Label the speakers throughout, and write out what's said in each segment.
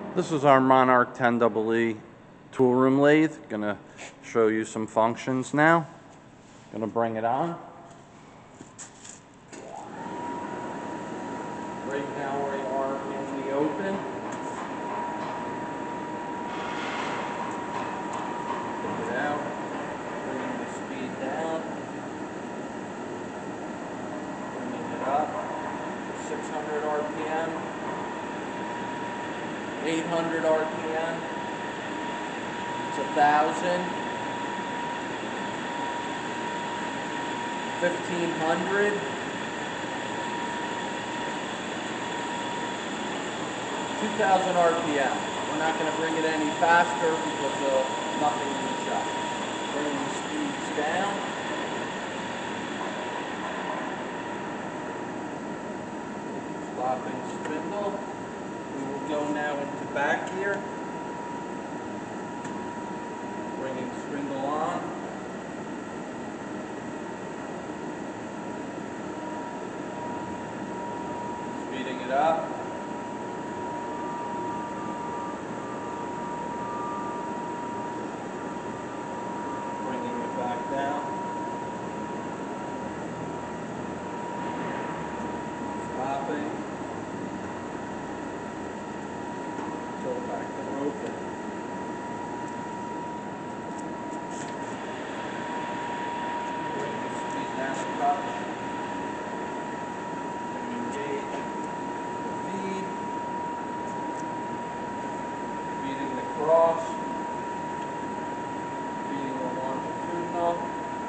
Speaker 1: This is our Monarch 10EE tool room lathe. Gonna show you some functions now. Gonna bring it on. Right now we are in the open. Take it out, bringing the speed down, bringing it up to 600 RPM, 800 RPM, it's 1,000, 1,500, 2,000 RPM. We're not going to bring it any faster because nothing in the shop. Bringing the speeds down. Stopping spindle. We will go now into back gear. Bringing spindle on. Speeding it up. Bringing it back down. Stopping. Go back to open. Bring the speed down a touch. Engage the feed. Feeding the cross. Feeding the longitudinal.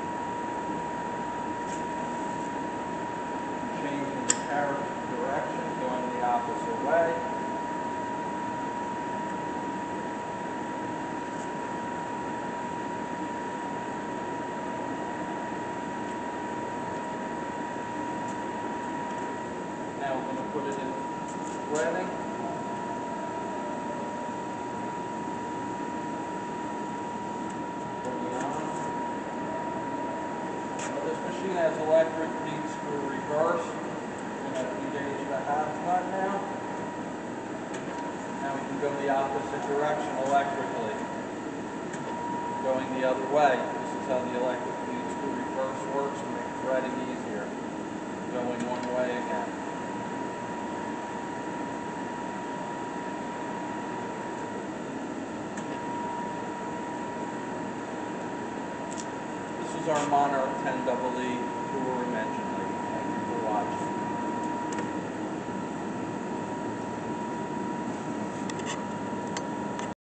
Speaker 1: Changing the carriage direction, going the opposite way. Now we're going to put it in threading. Bring it on. Now this machine has electric lead screw reverse. We're going to engage the half nut now. Now we can go the opposite direction electrically. Going the other way. This is how the electric lead screw reverse works to make threading easier. Going one way again. This is our Monarch 10EE tool room engine.